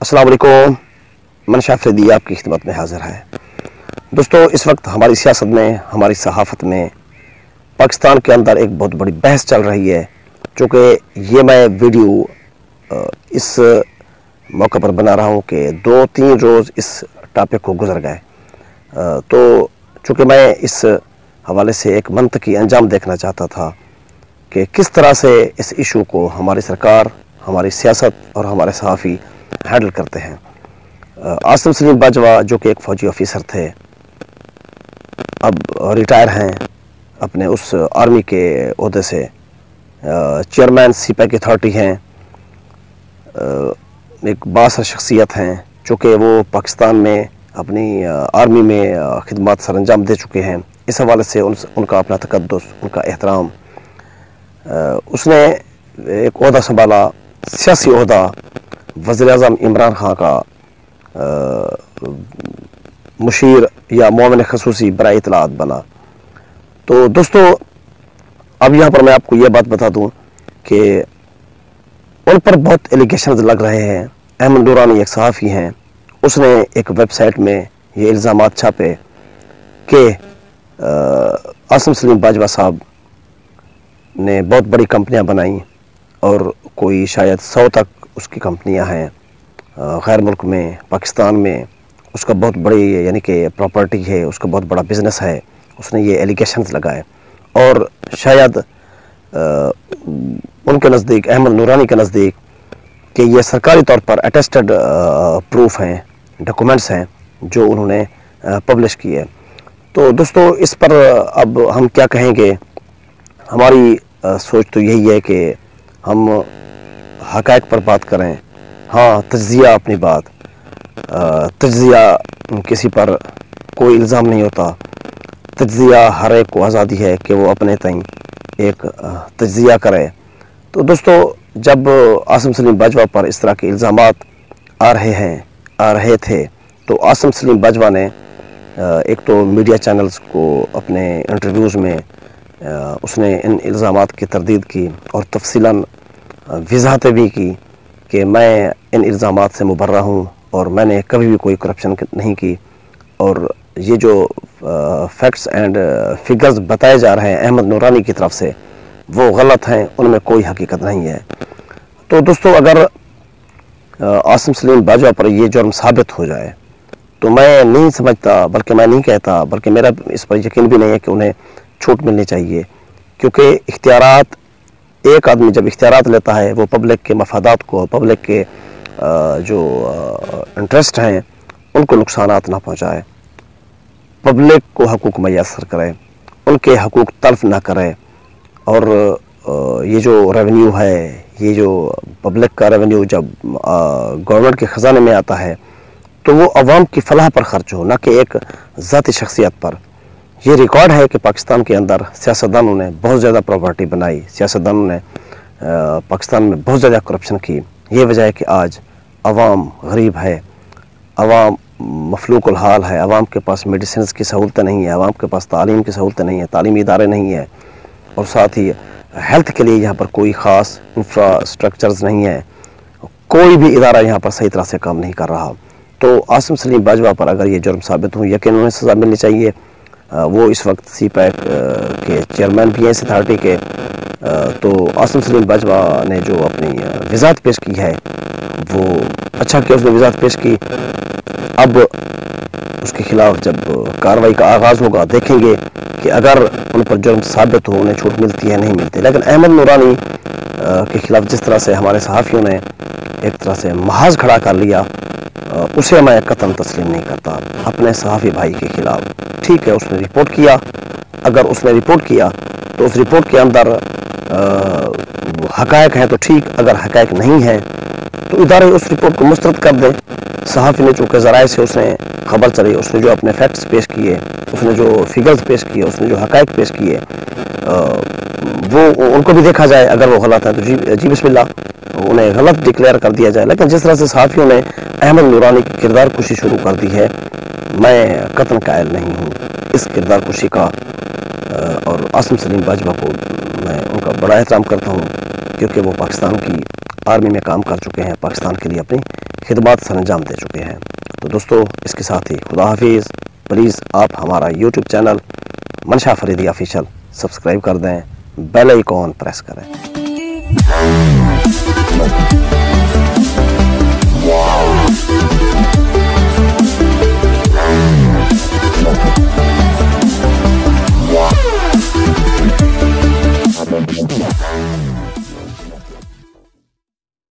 السلام علیکم، منشا فریدی آپ کی خدمت میں حاضر ہے۔ دوستو، اس وقت ہماری سیاست میں، ہماری صحافت میں پاکستان کے اندر ایک بہت بڑی بحث چل رہی ہے، چونکہ یہ میں ویڈیو اس موقع پر بنا رہا ہوں کہ 2-3 روز اس ٹاپک کو گزر گئے، تو چونکہ میں اس حوالے سے ایک منطقی انجام دیکھنا چاہتا تھا کہ کس طرح سے اس ایشو کو ہماری سرکار، ہماری سیاست اور ہمارے صحافی ہینڈل کرتے ہیں۔ عاصم سلیم باجوہ جو کہ ایک فوجی آفیسر تھے، اب ریٹائر ہیں اپنے اس آرمی کے عہدے سے، چیئرمین سی پیک اتھارٹی ہیں، ایک بااثر شخصیت ہیں، چونکہ وہ پاکستان میں اپنی آرمی میں خدمات سر انجام دے چکے ہیں۔ اس حوالے سے ان کا اپنا تقدس، ان کا احترام، اس نے ایک عہدہ سنبھالا، سیاسی عہدہ، وزیر اعظم عمران خان کا مشیر یا معاون خصوصی برائے اطلاعات بنا۔ تو دوستو، اب یہاں پر میں آپ کو یہ بات بتا دوں کہ ان پر بہت ایلیگیشنز لگ رہے ہیں۔ احمد نورانی ایک صحافی ہیں، اس نے ایک ویب سائٹ میں یہ الزامات چھاپے کہ عاصم سلیم باجوہ صاحب نے بہت بڑی کمپنیاں بنائیں اور کوئی شاید 100 تک اس کی کمپنیاں ہیں غیر ملک میں، پاکستان میں، اس کا بہت بڑی یعنی کہ پراپرٹی ہے، اس کا بہت بڑا بزنس ہے۔ اس نے یہ ایلیگیشنز لگائے اور شاید ان کے نزدیک، احمد نورانی کے نزدیک، کہ یہ سرکاری طور پر اٹیسٹڈ پروف ہیں، ڈاکومنٹس ہیں جو انہوں نے پبلش کیے۔ تو دوستو، اس پر اب ہم کیا کہیں گے؟ ہماری سوچ تو یہی ہے کہ ہم حقائق پر بات کریں۔ ہاں، تجزیہ اپنی بات، تجزیہ کسی پر کوئی الزام نہیں ہوتا، تجزیہ ہر ایک کو آزادی ہے کہ وہ اپنے تئیں ایک تجزیہ کرے۔ تو دوستو، جب عاصم سلیم باجوہ پر اس طرح کے الزامات آ رہے تھے تو عاصم سلیم باجوہ نے ایک تو میڈیا چینلز کو اپنے انٹرویوز میں اس نے ان الزامات کی تردید کی اور تفصیلاً وضاحتیں بھی کی کہ میں ان الزامات سے مبرہ ہوں اور میں نے کبھی بھی کوئی کرپشن نہیں کی، اور یہ جو فیکٹس اینڈ فگرز بتائے جا رہے ہیں احمد نورانی کی طرف سے وہ غلط ہیں، ان میں کوئی حقیقت نہیں ہے۔ تو دوستو، اگر عاصم سلیم باجوہ پر یہ جرم ثابت ہو جائے تو میں نہیں سمجھتا، بلکہ میں نہیں کہتا، بلکہ میرا اس پر یقین بھی نہیں ہے کہ انہیں چھوٹ ملنی چاہیے، کیونکہ اختیارات، ایک آدمی جب اختیارات لیتا ہے وہ پبلک کے مفادات کو، پبلک کے جو انٹرسٹ ہیں ان کو نقصانات نہ پہنچائے، پبلک کو حقوق میسر کرے، ان کے حقوق تلف نہ کرے، اور یہ جو ریونیو ہے، یہ جو پبلک کا ریونیو جب گورنمنٹ کے خزانے میں آتا ہے تو وہ عوام کی فلاح پر خرچ ہو، نہ کہ ایک ذاتی شخصیت پر۔ یہ ریکارڈ ہے کہ پاکستان کے اندر سیاستدانوں نے بہت زیادہ پراپرٹی بنائی، سیاستدانوں نے پاکستان میں بہت زیادہ کرپشن کی۔ یہ وجہ ہے کہ آج عوام غریب ہے، عوام مفلوق الحال ہے، عوام کے پاس میڈیسنز کی سہولتیں نہیں ہیں، عوام کے پاس تعلیم کی سہولتیں نہیں ہیں، تعلیمی ادارے نہیں ہیں، اور ساتھ ہی ہیلتھ کے لیے یہاں پر کوئی خاص انفراسٹرکچرز نہیں ہیں، کوئی بھی ادارہ یہاں پر صحیح طرح سے کام نہیں کر رہا۔ تو عاصم سلیم باجوہ پر اگر یہ جرم ثابت ہوں، یقیناً انہیں سزا ملنی چاہیے۔ وہ اس وقت سی پیک کے چیئرمین بھی ہیں اس اتھارٹی کے۔ تو عاصم سلیم باجوہ نے جو اپنی وضاحت پیش کی ہے وہ اچھا کہ اس نے وضاحت پیش کی۔ اب اس کے خلاف جب کارروائی کا آغاز ہوگا، دیکھیں گے کہ اگر ان پر جرم ثابت ہو، انہیں چھوٹ ملتی ہے نہیں ملتی۔ لیکن احمد نورانی کے خلاف جس طرح سے ہمارے صحافیوں نے ایک طرح سے محاذ کھڑا کر لیا، اسے میں قطعاً تسلیم نہیں کرتا اپنے صحافی بھائی کے خلاف۔ ٹھیک ہے، اس نے رپورٹ کیا، اگر اس نے رپورٹ کیا تو اس رپورٹ کے اندر حقائق ہیں تو ٹھیک، اگر حقائق نہیں ہیں تو ادارے اس رپورٹ کو مسترد کر دیں۔ صحافی نے چونکہ ذرائع سے اس نے خبر چلی، اس نے جو اپنے فیکٹس پیش کیے، اس نے جو فگرز پیش کیے، اس نے جو حقائق پیش کیے، وہ ان کو بھی دیکھا جائے، اگر وہ غلط ہیں تو جی بسم اللہ، انہیں غلط ڈکلیئر کر دیا جائے۔ لیکن جس طرح سے صحافیوں نے احمد نورانی کی کردار کشی شروع کر دی ہے، میں قطعاً قائل نہیں ہوں اس کردار کشی کا، اور عاصم سلیم باجوہ کو میں ان کا بڑا احترام کرتا ہوں کیونکہ وہ پاکستان کی آرمی میں کام کر چکے ہیں، پاکستان کے لیے اپنی خدمات سر انجام دے چکے ہیں۔ تو دوستو اس کے ساتھ ہی خدا حافظ۔ پلیز آپ ہمارا یوٹیوب چینل منشا فریدی آفیشیل سبسکرائب کر دیں، بیل آئیکن پریس کریں۔